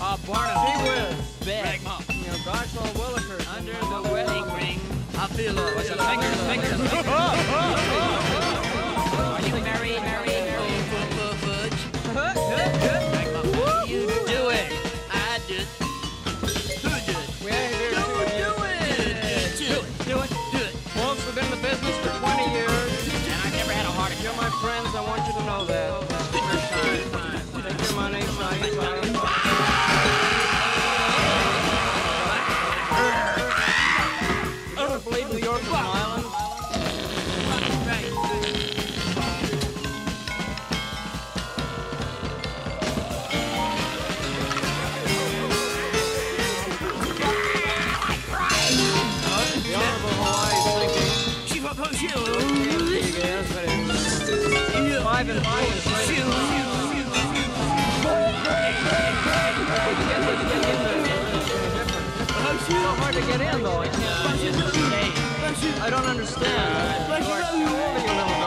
Barnum. Gee whiz. Beck. You know, gosh, old Willikers. Under the wedding ring. I feel What's a the fingers? Are you married? Fudge. You do it. I did. Who did? We ain't here to Do it. Folks, we've been in the business for 20 years. And I never had a heart You're attack. my friends, I want you to know that. Take your money, sign. I don't believe New York is an island. The Honorable Hawaii is thinking. Yes, but it's 5 and 5 is right. It's so hard to get in, though. I can't. I don't understand. How old are you, little girl?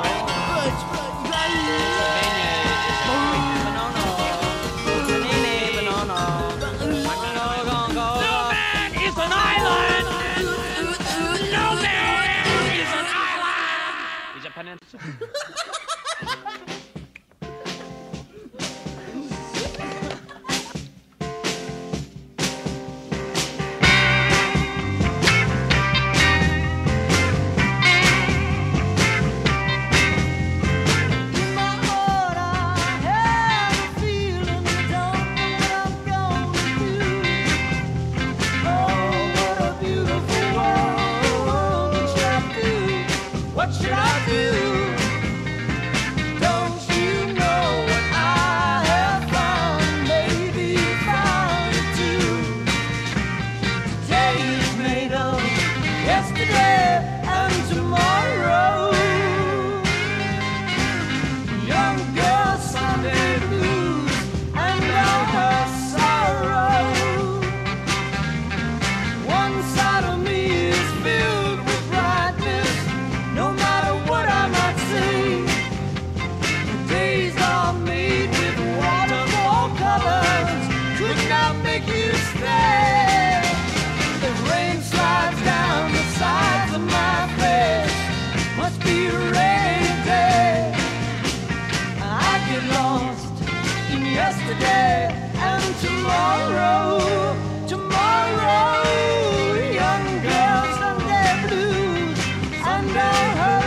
He's a peninsula. What should I do? Don't you know what I have found? Maybe you found it too. Today is made of yesterday and tomorrow. Young girl, Sunday blues and all her sorrow. One side of me is filled with brightness. No matter what I might say, the days are made with waterfall colors. Could not make you stay. The rain slides down the sides of my face. Must be a rainy day. I get lost in yesterday and tomorrow. Tomorrow, young girl, Sunday blues and all her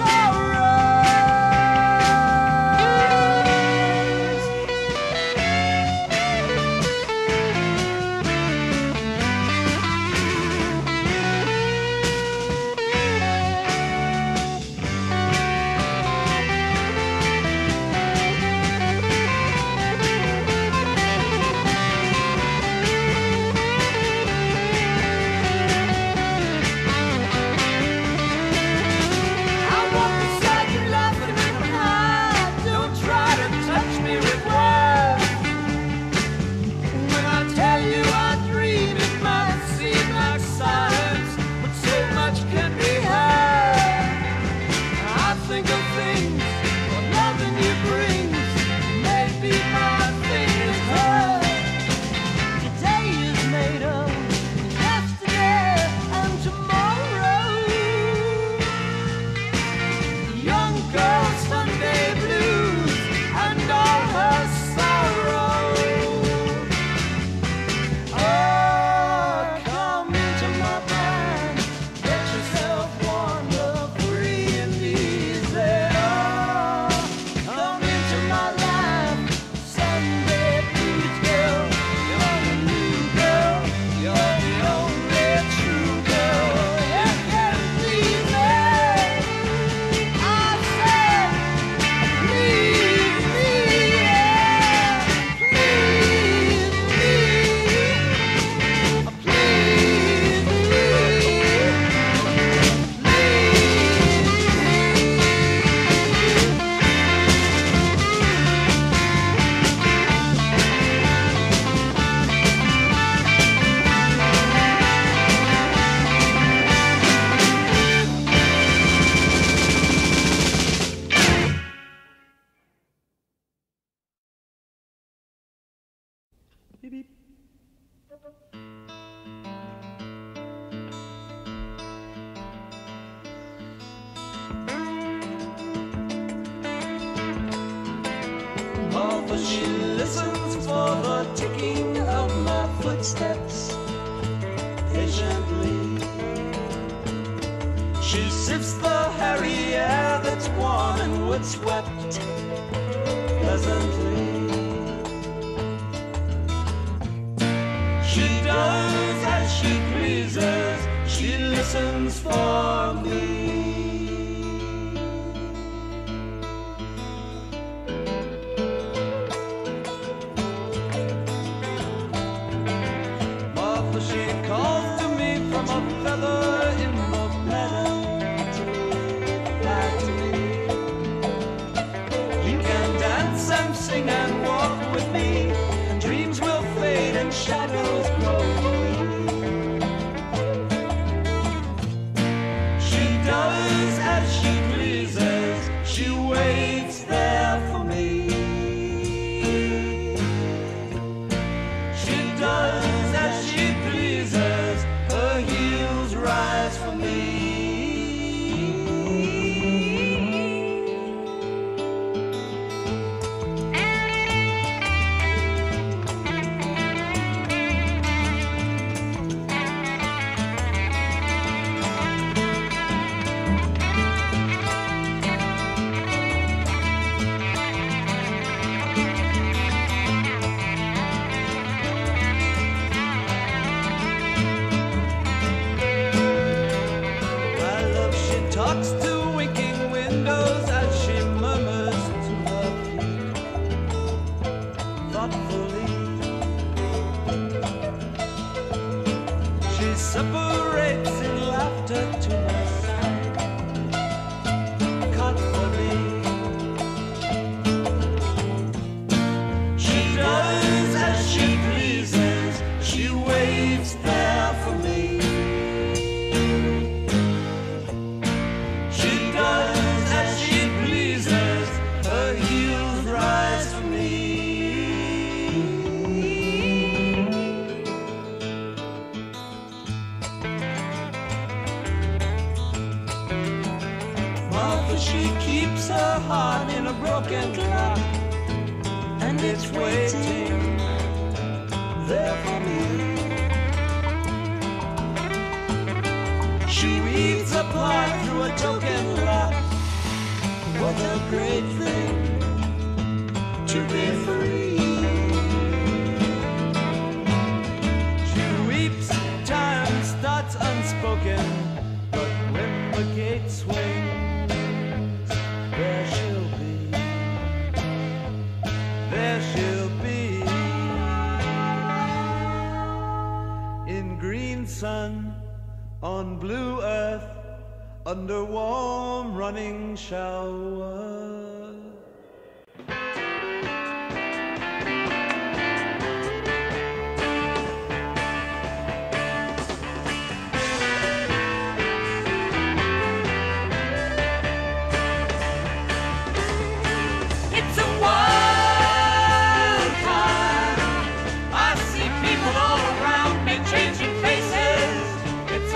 I walk beside you laughing in my heart. Don't try to touch me with words. When I tell you I dream, it might seem like silence, but so much can be heard. I think of things, what loving you brings. Maybe my thing is hurt. Today is made of yesterday and tomorrow. Young girl, Sunday blues and all her sorrow. Oh, come into my mind, let yourself wander free and easy. Oh, come into my life, Sunday blues girl. You're the new girl, you're the only true girl. You can please me. I said, please me, yeah. Please me, please Beep, beep. Martha, she listens for the ticking of my footsteps patiently. She sifts the hairy air that's warm and wood-swept pleasantly. She does as she pleases, she listens for me. Martha, she calls to me from a feather in the meadow to fly to me. You can dance and sing and walk with me, and dreams will fade and shadows grow. She does as she pleases, she waits there for me. She does as she pleases, her heels rise for me. Talks to winking windows as she murmurs to her feet thoughtfully. She separates in laughter to my side thoughtfully. She does as she pleases, she waits there for me. She keeps her heart in a broken clock, and it's waiting there for me. She reads a part through a token lock. What a great thing to be free. She weeps, time starts unspoken, but when the gate swings, there she'll be, in green sun, on blue earth, under warm running showers.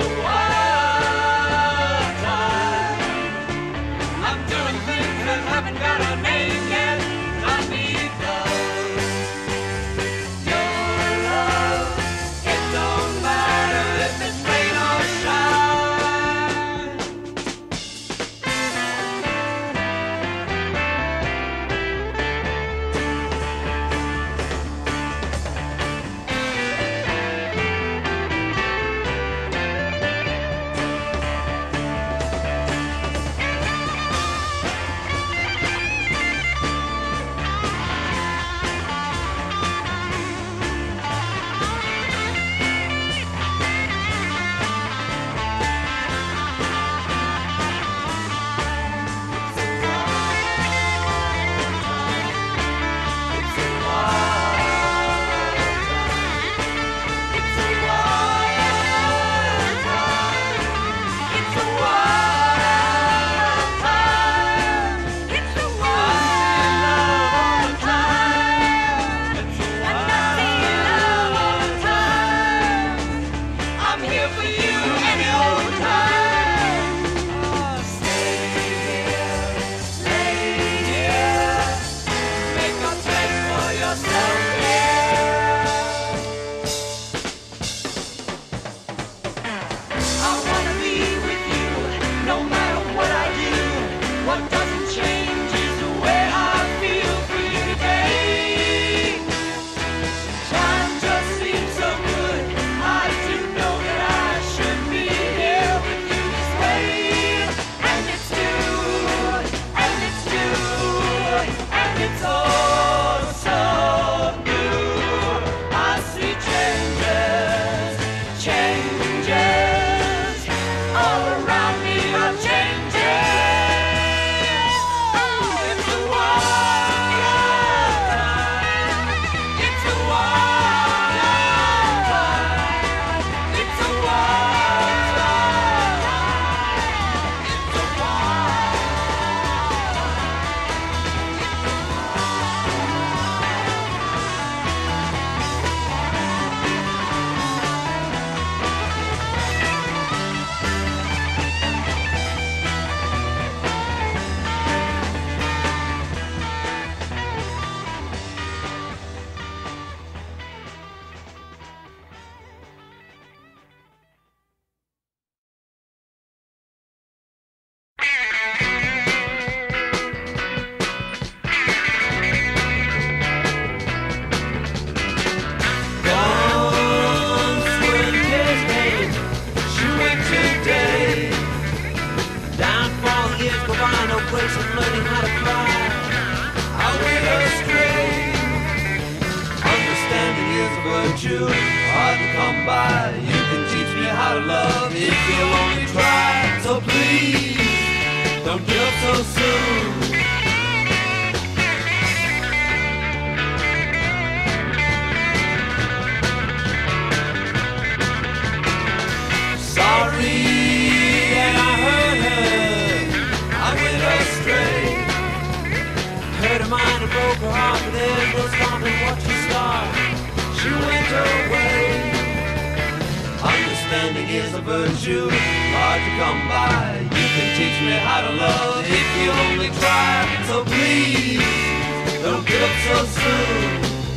Haven't virtue, hard to come by. You can teach me how to love if you'll only try. So please, don't give up so soon. Sorry that I hurt her, I went astray. Hurt her mind and broke her heart, but there's no stopping what you start. She went away. Understanding is a virtue, hard to come by. You can teach me how to love if you only try. So please, don't give up so soon.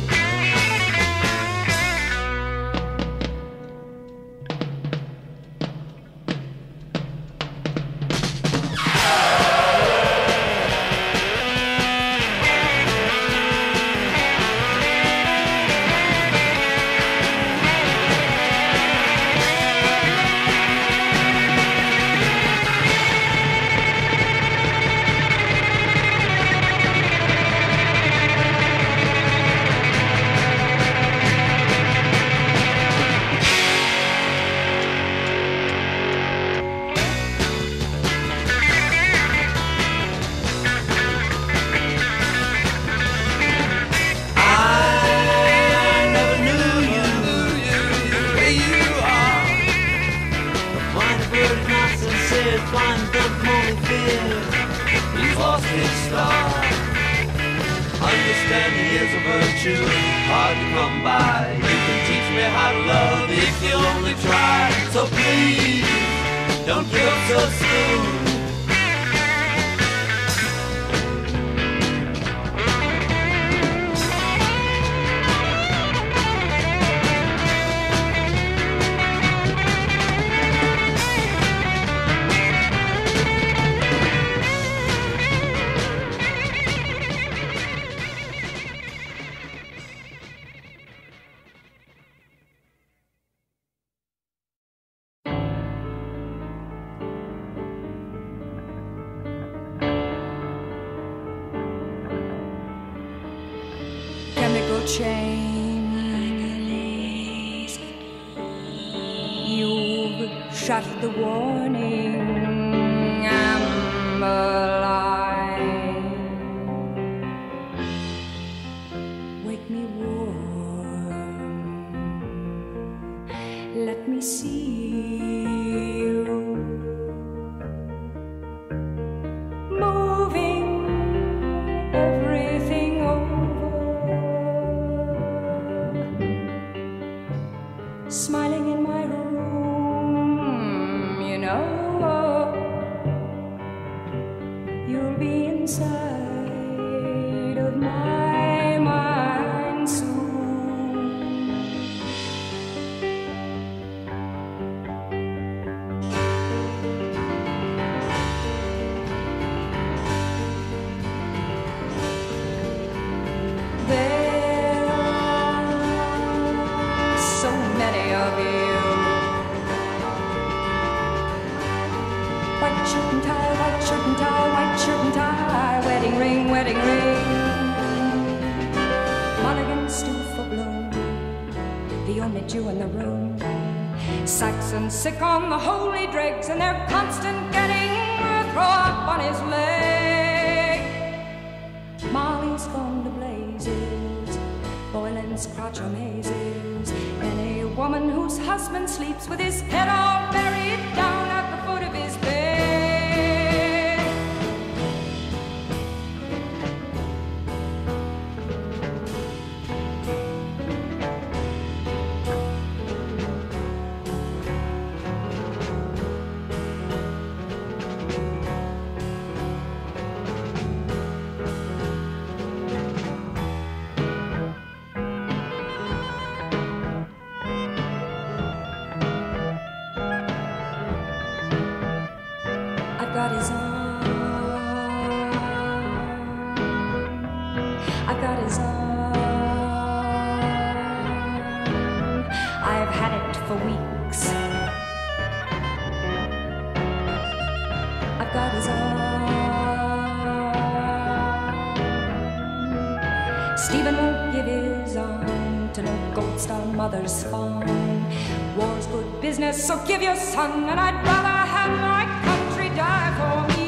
Understanding is a virtue, hard to come by. You can teach me how to love if you only try. So please, don't give up so soon. Chains, you've shut the warning amber line. Wake me warm, let me see you moving everything over. Smiling in my room, you know, you'll be inside of my mind soon. There are so many of you. White shirt and tie, white shirt and tie, white shirt and tie. Wedding ring, wedding ring. Mulligan stew for bloom, the only Jew in the room. Saxon sick on the holy dregs, and they're constant getting throw up on his leg. Molly's gone to blazes, Boylan's crotch amazes. Any woman whose husband sleeps with his head all buried down at the foot of his bed. I've got his arm, I've got his arm, I've had it for weeks. I've got his arm, Stephen won't give his arm to in a gold star mother's farm. War's good business, so give your son, and I'd rather have my country die for me.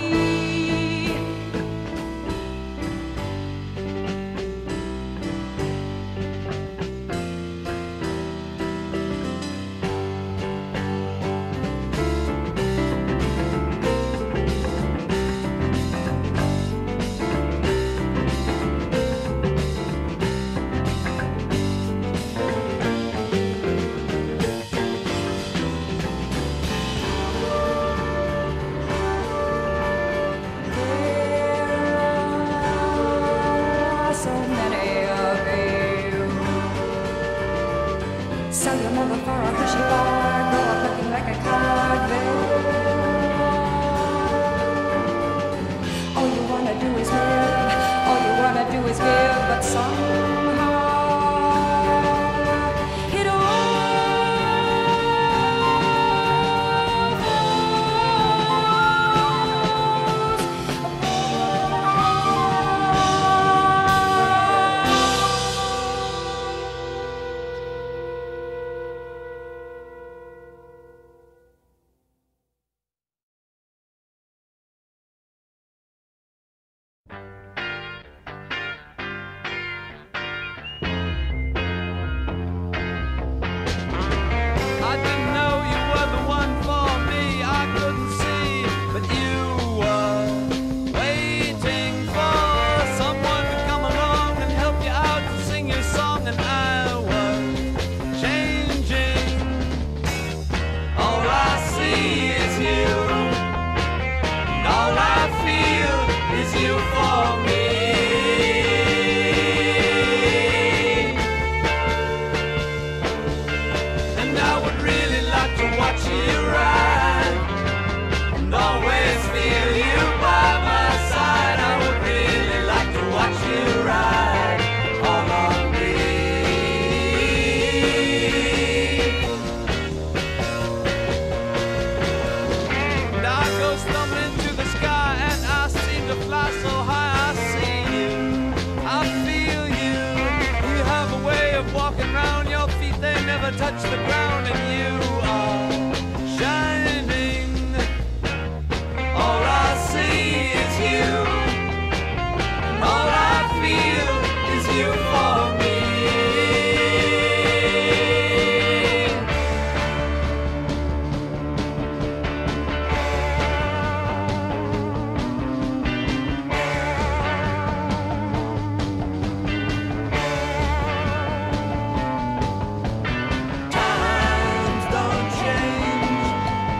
Sell your mother for a Hershey bar, grow up looking like a cardinal. All you wanna do is live, all you wanna do is give, but somehow it all I didn't know you were the one for me, I couldn't see, but you were waiting for someone to come along and help you out to sing your song, and I was changing. All I see is you, and all I feel is you for me. Watch you ride and always feel you by my side. I would really like to watch you ride all on me. And I go stumbling to the sky and I seem to fly so high. I see you, I feel you. You have a way of walking around, your feet they never touch the ground, and you are shining. All I see is you, and all I feel is you for me. Times don't change,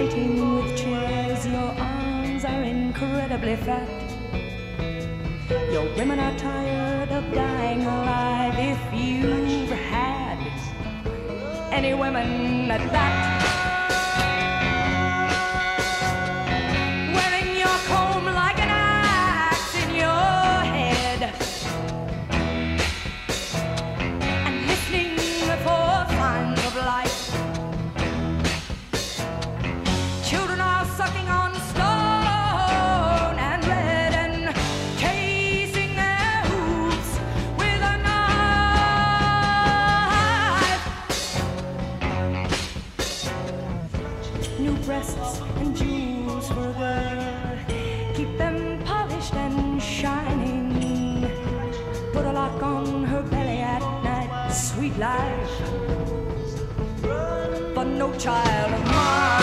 waiting with chairs. Your arms are incredibly fat. Your women are tired of dying alive. If you've had any women at that, wearing your comb like an axe in your head and listening for signs of life. Children are sucking on stone and lead and casing their hooves with a knife. New breasts and jewels for a girl, keep them polished and shining. Put a lock on her belly at night, sweet life, but no child of mine.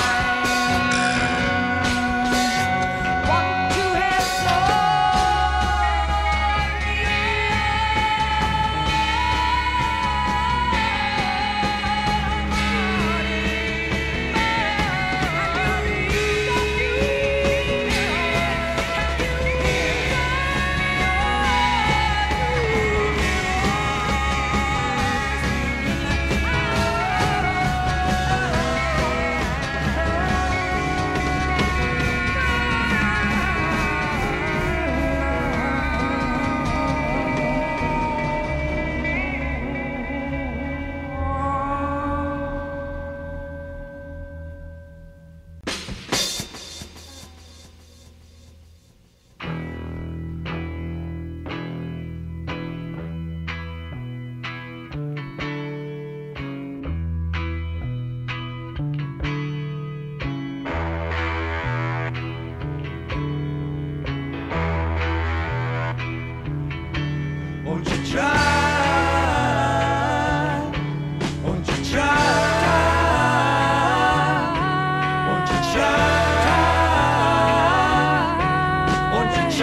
Won't you try? Won't you try? Won't you try? Won't you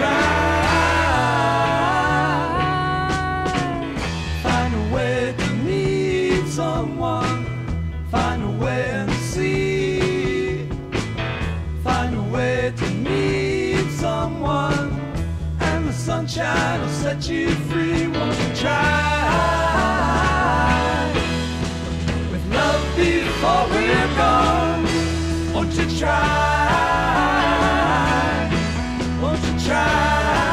try? Find a way to meet someone. Find a way and see. Find a way to meet someone. And the sunshine will set you free. Won't you try? With love before we're gone. Won't you try? Won't you try?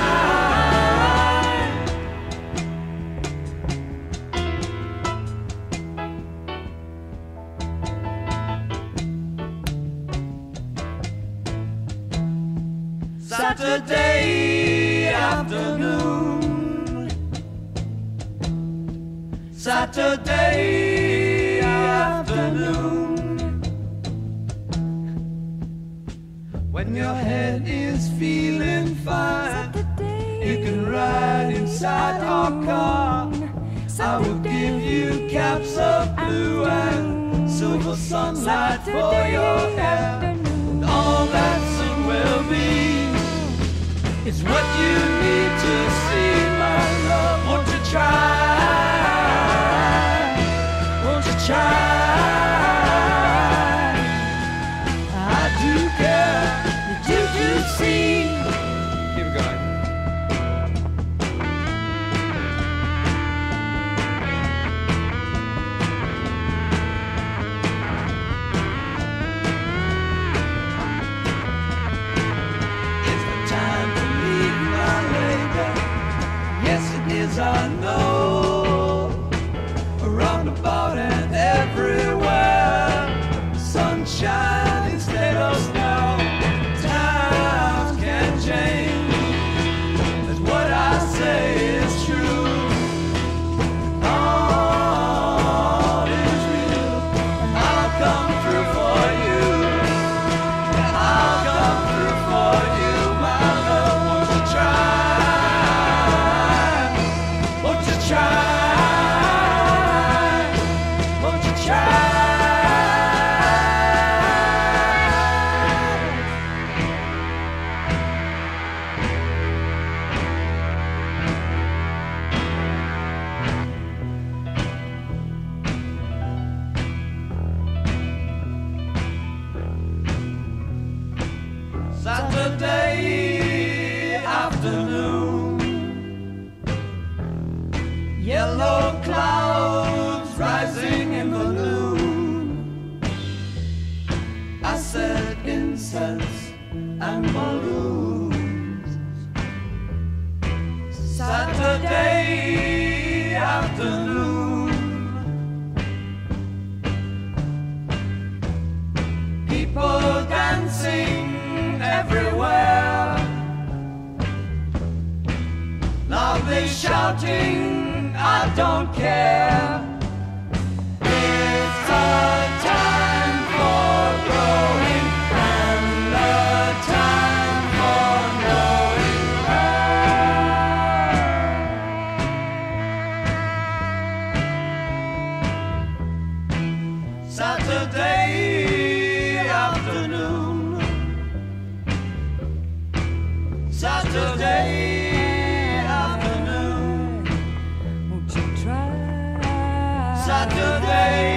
Saturday afternoon, Saturday afternoon, when your head is feeling fine, you can ride inside our car. I will give you caps of blue and silver sunlight for your hair, and all that soon will be is what you need to see, my love. Won't you try? Won't you try? I do care that you do see. Keep it going. It's the time to meet my lady. Yes, it is, I know. Around about and everywhere, sunshine instead of snow. Times can Saturday afternoon. Yellow clouds rising in the noon. I said incense and balloons. Saturday afternoon. People dancing everywhere. Loudly shouting, I don't care. It's a time for growing and a time for knowing her. Saturday afternoon. Saturday afternoon. Won't you try? Saturday